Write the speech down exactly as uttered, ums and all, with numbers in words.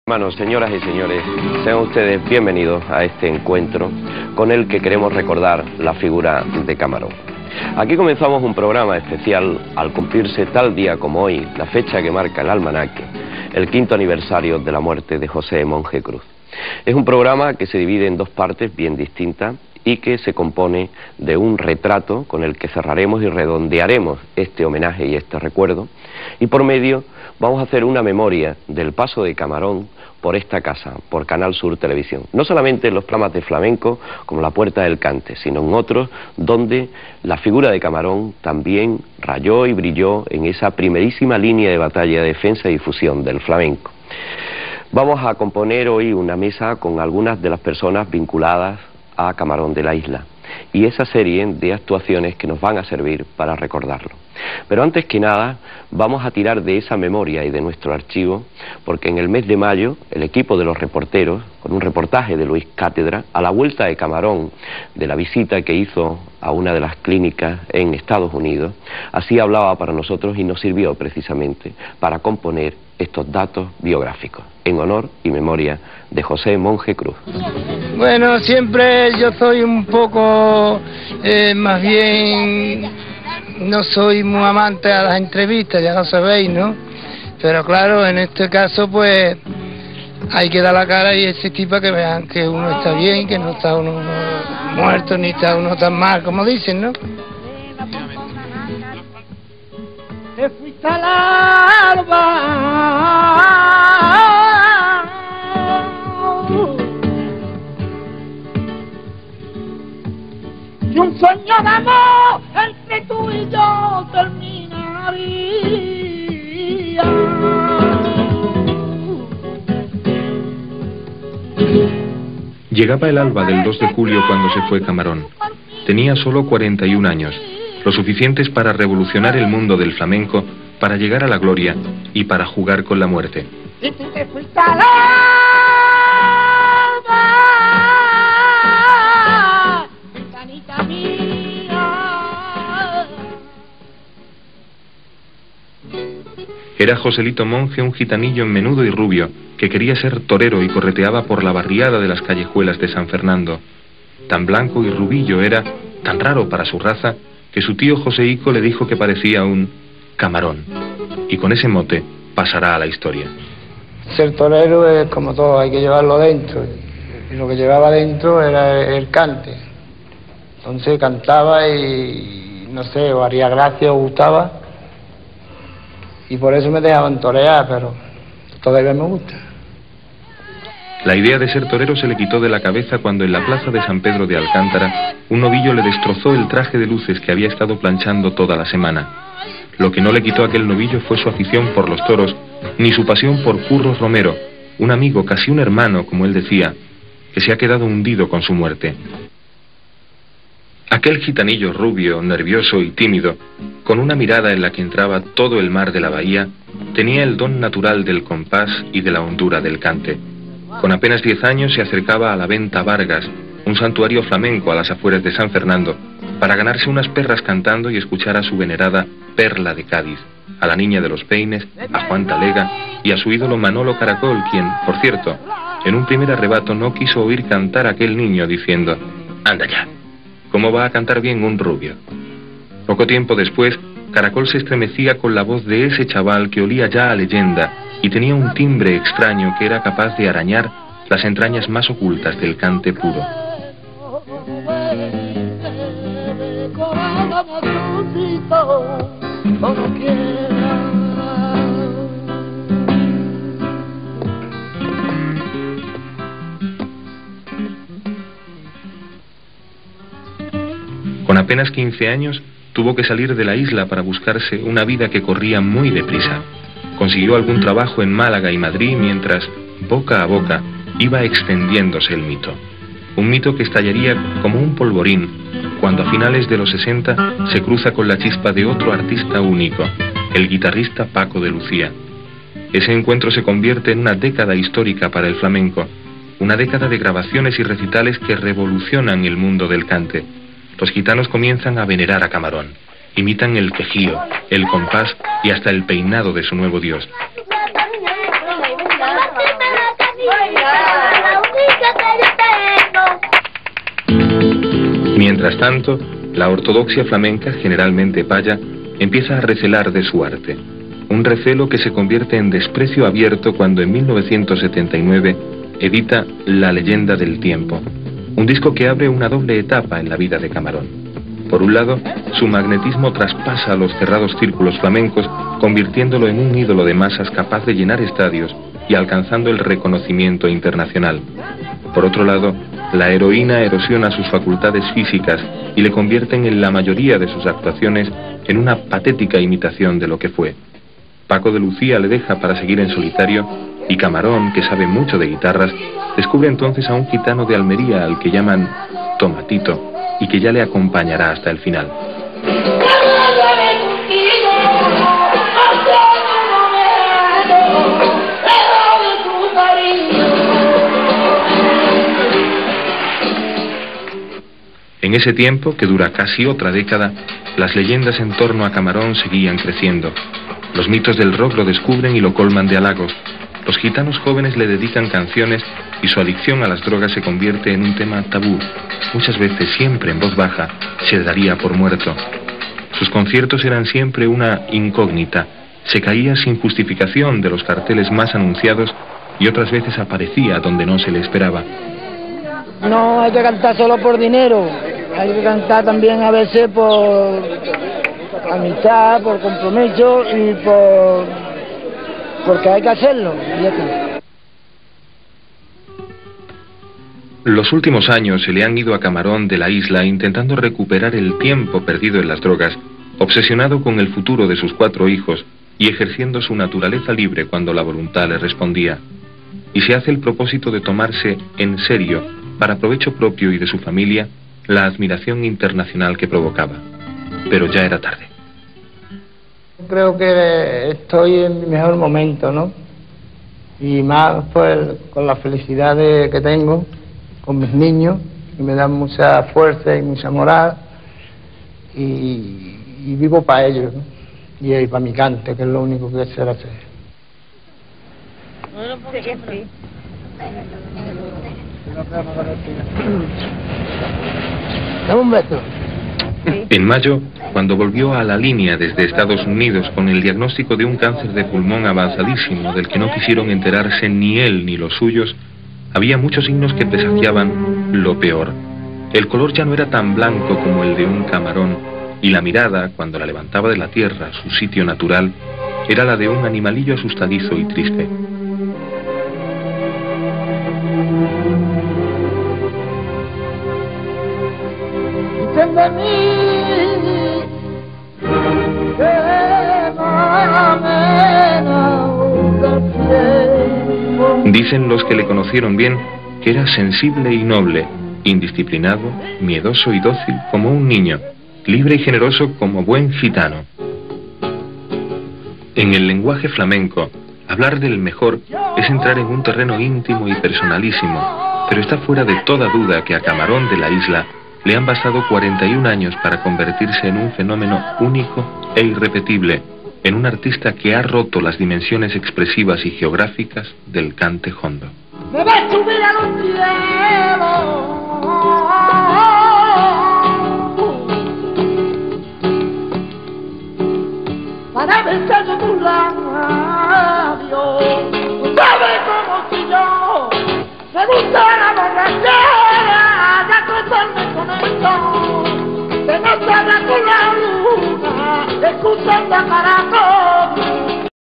Hermanos, señoras y señores, sean ustedes bienvenidos a este encuentro con el que queremos recordar la figura de Camarón. Aquí comenzamos un programa especial al cumplirse tal día como hoy, la fecha que marca el almanaque, el quinto aniversario de la muerte de José Monje Cruz. Es un programa que se divide en dos partes bien distintas y que se compone de un retrato con el que cerraremos y redondearemos este homenaje y este recuerdo, y por medio vamos a hacer una memoria del paso de Camarón por esta casa, por Canal Sur Televisión. No solamente en los programas de flamenco, como La Puerta del Cante, sino en otros donde la figura de Camarón también rayó y brilló en esa primerísima línea de batalla, de defensa y difusión del flamenco. Vamos a componer hoy una mesa con algunas de las personas vinculadas a Camarón de la Isla y esa serie de actuaciones que nos van a servir para recordarlo. Pero antes que nada vamos a tirar de esa memoria y de nuestro archivo, porque en el mes de mayo el equipo de los reporteros, con un reportaje de Luis Cátedra, a la vuelta de Camarón de la visita que hizo a una de las clínicas en Estados Unidos, así hablaba para nosotros y nos sirvió precisamente para componer estos datos biográficos en honor y memoria de José Monje Cruz. Bueno, siempre yo soy un poco, eh, más bien, no soy muy amante a las entrevistas, ya lo sabéis, ¿no? Pero claro, en este caso, pues, hay que dar la cara y existir para que vean que uno está bien, que no está uno muerto, ni está uno tan mal, como dicen, ¿no? Te fuiste al alba, y un sueño de amor entre tú y yo terminaría. Llegaba el alba del dos de julio cuando se fue Camarón. Tenía solo cuarenta y un años, lo suficientes para revolucionar el mundo del flamenco, para llegar a la gloria y para jugar con la muerte. Y tú te fuiste al alba, ventanita mía. Era Joselito Monje, un gitanillo menudo y rubio, que quería ser torero y correteaba por la barriada de las callejuelas de San Fernando. Tan blanco y rubillo era, tan raro para su raza, que su tío Joseico le dijo que parecía un camarón, y con ese mote pasará a la historia. Ser torero es como todo, hay que llevarlo dentro, y lo que llevaba dentro era el cante. Entonces cantaba y, no sé, o haría gracia o gustaba, y por eso me dejaban torear, pero todavía me gusta. La idea de ser torero se le quitó de la cabeza cuando en la plaza de San Pedro de Alcántara un novillo le destrozó el traje de luces que había estado planchando toda la semana. Lo que no le quitó a aquel novillo fue su afición por los toros, ni su pasión por Curros Romero, un amigo, casi un hermano, como él decía, que se ha quedado hundido con su muerte. Aquel gitanillo rubio, nervioso y tímido, con una mirada en la que entraba todo el mar de la bahía, tenía el don natural del compás y de la hondura del cante. Con apenas diez años se acercaba a la Venta Vargas, un santuario flamenco a las afueras de San Fernando, para ganarse unas perras cantando y escuchar a su venerada Perla de Cádiz, a la Niña de los Peines, a Juan Talega y a su ídolo Manolo Caracol, quien, por cierto, en un primer arrebato no quiso oír cantar a aquel niño diciendo: «Anda ya, ¿cómo va a cantar bien un rubio?». Poco tiempo después, Caracol se estremecía con la voz de ese chaval que olía ya a leyenda y tenía un timbre extraño que era capaz de arañar las entrañas más ocultas del cante puro. Con apenas quince años, tuvo que salir de la isla para buscarse una vida que corría muy deprisa. Consiguió algún trabajo en Málaga y Madrid mientras, boca a boca, iba extendiéndose el mito. Un mito que estallaría como un polvorín cuando a finales de los sesenta se cruza con la chispa de otro artista único, el guitarrista Paco de Lucía. Ese encuentro se convierte en una década histórica para el flamenco, una década de grabaciones y recitales que revolucionan el mundo del cante. Los gitanos comienzan a venerar a Camarón. Imitan el quejío, el compás y hasta el peinado de su nuevo dios. Mientras tanto, la ortodoxia flamenca, generalmente paya, empieza a recelar de su arte. Un recelo que se convierte en desprecio abierto cuando en mil novecientos setenta y nueve edita La leyenda del tiempo, un disco que abre una doble etapa en la vida de Camarón. Por un lado, su magnetismo traspasa a los cerrados círculos flamencos, convirtiéndolo en un ídolo de masas capaz de llenar estadios y alcanzando el reconocimiento internacional. Por otro lado, la heroína erosiona sus facultades físicas y le convierten en la mayoría de sus actuaciones en una patética imitación de lo que fue. Paco de Lucía le deja para seguir en solitario y Camarón, que sabe mucho de guitarras, descubre entonces a un gitano de Almería al que llaman Tomatito y que ya le acompañará hasta el final. En ese tiempo, que dura casi otra década, las leyendas en torno a Camarón seguían creciendo. Los mitos del rock lo descubren y lo colman de halagos. Los gitanos jóvenes le dedican canciones y su adicción a las drogas se convierte en un tema tabú. Muchas veces, siempre en voz baja, se daría por muerto. Sus conciertos eran siempre una incógnita. Se caía sin justificación de los carteles más anunciados y otras veces aparecía donde no se le esperaba. No hay que cantar solo por dinero, hay que cantar también a veces por amistad, por compromiso y por porque hay que hacerlo. Y ya está. Los últimos años se le han ido a Camarón de la isla intentando recuperar el tiempo perdido en las drogas, obsesionado con el futuro de sus cuatro hijos y ejerciendo su naturaleza libre cuando la voluntad le respondía. Y se hace el propósito de tomarse en serio, para provecho propio y de su familia, la admiración internacional que provocaba. Pero ya era tarde. Creo que estoy en mi mejor momento, ¿no? Y más pues con la felicidad de, que tengo con mis niños, que me dan mucha fuerza y mucha moral, y, y vivo para ellos, ¿no? Y, y para mi cante, que es lo único que sé hacer. Dame un beso. En mayo, cuando volvió a la línea desde Estados Unidos con el diagnóstico de un cáncer de pulmón avanzadísimo del que no quisieron enterarse ni él ni los suyos, había muchos signos que presagiaban lo peor. El color ya no era tan blanco como el de un camarón, y la mirada, cuando la levantaba de la tierra, su sitio natural, era la de un animalillo asustadizo y triste. Dicen los que le conocieron bien que era sensible y noble, indisciplinado, miedoso y dócil como un niño, libre y generoso como buen gitano. En el lenguaje flamenco, hablar del mejor es entrar en un terreno íntimo y personalísimo, pero está fuera de toda duda que a Camarón de la isla le han bastado cuarenta y un años para convertirse en un fenómeno único e irrepetible, en un artista que ha roto las dimensiones expresivas y geográficas del cante jondo. Me va a subir a los cielos para besar tus labios. ¿Sabes cómo si yo me gustara?